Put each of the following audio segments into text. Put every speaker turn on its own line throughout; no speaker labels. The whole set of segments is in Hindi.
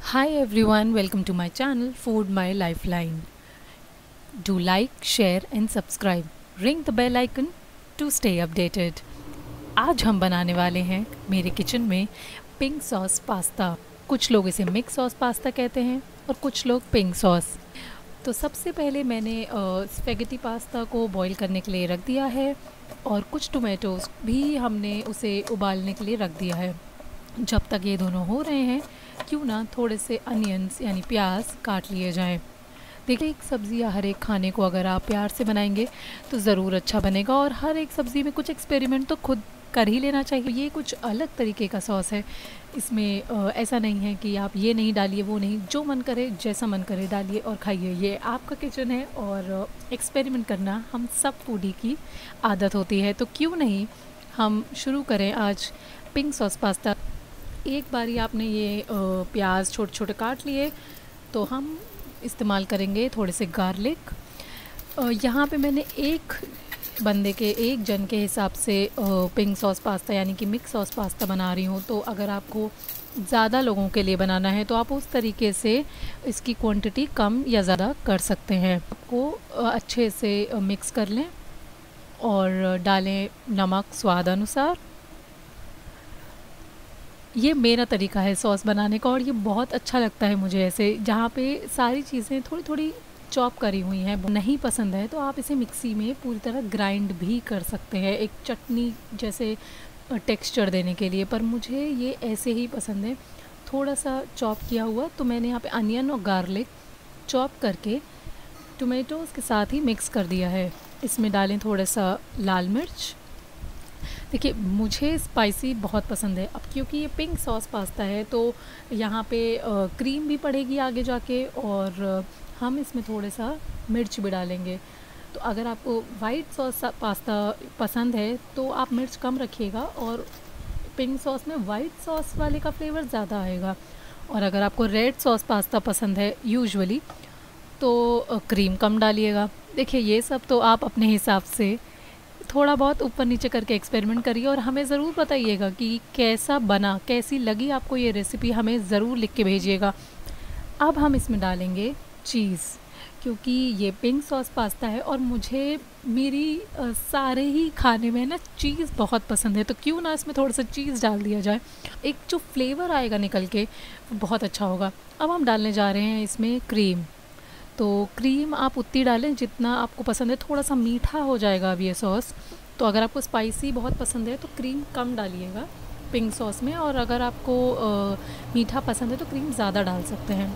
Hi everyone, welcome to my channel Food My Lifeline. Do like, share and subscribe. Ring the bell icon to stay updated. आज हम बनाने वाले हैं मेरे किचन में पिंक सॉस पास्ता। कुछ लोग इसे मिक्स सॉस पास्ता कहते हैं और कुछ लोग पिंक सॉस। तो सबसे पहले मैंने स्पेगेटी पास्ता को बॉईल करने के लिए रख दिया है और कुछ टोमेटोज़ भी हमने उसे उबालने के लिए रख दिया है। जब तक ये दोनों हो रहे हैं क्यों ना थोड़े से अनियंस यानी प्याज काट लिए जाएं। देखिए, एक सब्ज़ी या हर एक खाने को अगर आप प्यार से बनाएंगे तो ज़रूर अच्छा बनेगा और हर एक सब्ज़ी में कुछ एक्सपेरिमेंट तो खुद कर ही लेना चाहिए। ये कुछ अलग तरीके का सॉस है। इसमें ऐसा नहीं है कि आप ये नहीं डालिए वो नहीं, जो मन करे जैसा मन करे डालिए और खाइए। ये आपका किचन है और एक्सपेरिमेंट करना हम सब फूडी की आदत होती है। तो क्यों नहीं हम शुरू करें आज पिंक सॉस पास्ता। एक बारी आपने ये प्याज छोटे छोटे काट लिए तो हम इस्तेमाल करेंगे थोड़े से गार्लिक। यहाँ पे मैंने एक जन के हिसाब से पिंक सॉस पास्ता यानी कि मिक्स सॉस पास्ता बना रही हूँ। तो अगर आपको ज़्यादा लोगों के लिए बनाना है तो आप उस तरीके से इसकी क्वांटिटी कम या ज़्यादा कर सकते हैं। आपको अच्छे से मिक्स कर लें और डालें नमक स्वाद अनुसार। ये मेरा तरीका है सॉस बनाने का और ये बहुत अच्छा लगता है मुझे, ऐसे जहाँ पे सारी चीज़ें थोड़ी थोड़ी चॉप करी हुई हैं। नहीं पसंद है तो आप इसे मिक्सी में पूरी तरह ग्राइंड भी कर सकते हैं एक चटनी जैसे टेक्सचर देने के लिए, पर मुझे ये ऐसे ही पसंद है थोड़ा सा चॉप किया हुआ। तो मैंने यहाँ पे अनियन और गार्लिक चॉप करके टोमेटोज़ के साथ ही मिक्स कर दिया है। इसमें डालें थोड़ा सा लाल मिर्च। देखिए, मुझे स्पाइसी बहुत पसंद है। अब क्योंकि ये पिंक सॉस पास्ता है तो यहाँ पे क्रीम भी पड़ेगी आगे जाके और हम इसमें थोड़ा सा मिर्च भी डालेंगे। तो अगर आपको वाइट सॉस पास्ता पसंद है तो आप मिर्च कम रखिएगा और पिंक सॉस में वाइट सॉस वाले का फ्लेवर ज़्यादा आएगा। और अगर आपको रेड सॉस पास्ता पसंद है यूजुअली तो क्रीम कम डालिएगा। देखिए, ये सब तो आप अपने हिसाब से थोड़ा बहुत ऊपर नीचे करके एक्सपेरिमेंट करिए और हमें ज़रूर बताइएगा कि कैसा बना, कैसी लगी आपको ये रेसिपी, हमें ज़रूर लिख के भेजिएगा। अब हम इसमें डालेंगे चीज़, क्योंकि ये पिंक सॉस पास्ता है और मुझे मेरी सारे ही खाने में ना चीज़ बहुत पसंद है। तो क्यों ना इसमें थोड़ा सा चीज़ डाल दिया जाए, एक जो फ्लेवर आएगा निकल के वो बहुत अच्छा होगा। अब हम डालने जा रहे हैं इसमें क्रीम। तो क्रीम आप उतनी डालें जितना आपको पसंद है। थोड़ा सा मीठा हो जाएगा अब ये सॉस, तो अगर आपको स्पाइसी बहुत पसंद है तो क्रीम कम डालिएगा पिंक सॉस में, और अगर आपको मीठा पसंद है तो क्रीम ज़्यादा डाल सकते हैं।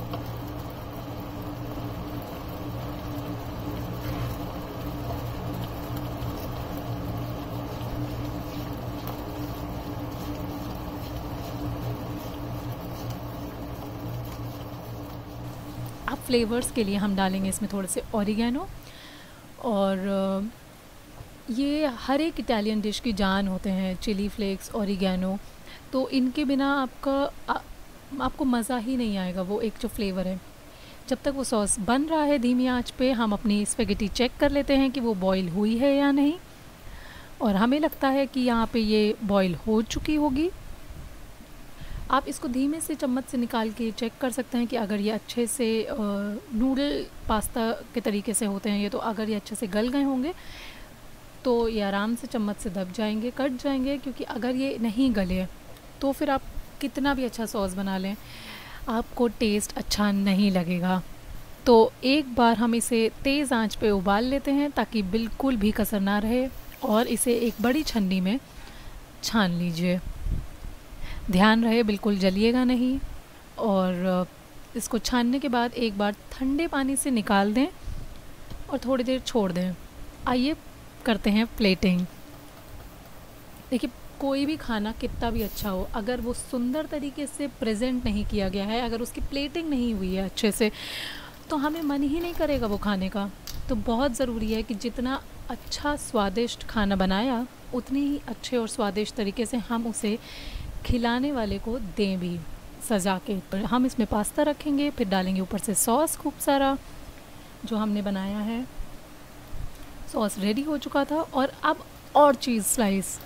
अब फ्लेवर्स के लिए हम डालेंगे इसमें थोड़े से ऑरिगेनो। और ये हर एक इटालियन डिश की जान होते हैं, चिली फ्लेक्स, ऑरिगेनो। तो इनके बिना आपको मज़ा ही नहीं आएगा। वो एक जो फ्लेवर है, जब तक वो सॉस बन रहा है धीमी आंच पे हम अपनी स्पेगेटी चेक कर लेते हैं कि वो बॉईल हुई है या नहीं। और हमें लगता है कि यहाँ पे ये बॉईल हो चुकी होगी। आप इसको धीमे से चम्मच से निकाल के चेक कर सकते हैं कि अगर ये अच्छे से नूडल पास्ता के तरीके से होते हैं ये, तो अगर ये अच्छे से गल गए होंगे तो ये आराम से चम्मच से दब जाएंगे, कट जाएंगे। क्योंकि अगर ये नहीं गले तो फिर आप कितना भी अच्छा सॉस बना लें आपको टेस्ट अच्छा नहीं लगेगा। तो एक बार हम इसे तेज़ आंच पे उबाल लेते हैं ताकि बिल्कुल भी कसर ना रहे, और इसे एक बड़ी छन्नी में छान लीजिए। ध्यान रहे बिल्कुल जलिएगा नहीं। और इसको छानने के बाद एक बार ठंडे पानी से निकाल दें और थोड़ी देर छोड़ दें। आइए करते हैं प्लेटिंग। देखिए, कोई भी खाना कितना भी अच्छा हो, अगर वो सुंदर तरीके से प्रेजेंट नहीं किया गया है, अगर उसकी प्लेटिंग नहीं हुई है अच्छे से, तो हमें मन ही नहीं करेगा वो खाने का। तो बहुत ज़रूरी है कि जितना अच्छा स्वादिष्ट खाना बनाया उतनी ही अच्छे और स्वादिष्ट तरीके से हम उसे खिलाने वाले को दें भी सजा के। हम इसमें पास्ता रखेंगे, फिर डालेंगे ऊपर से सॉस खूब सारा जो हमने बनाया है। सॉस रेडी हो चुका था और अब और चीज़ स्लाइस।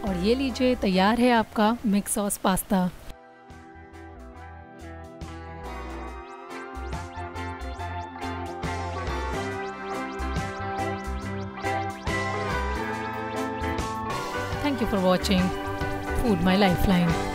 और ये लीजिए, तैयार है आपका mix sauce pasta. Thank you for watching Food My Lifeline.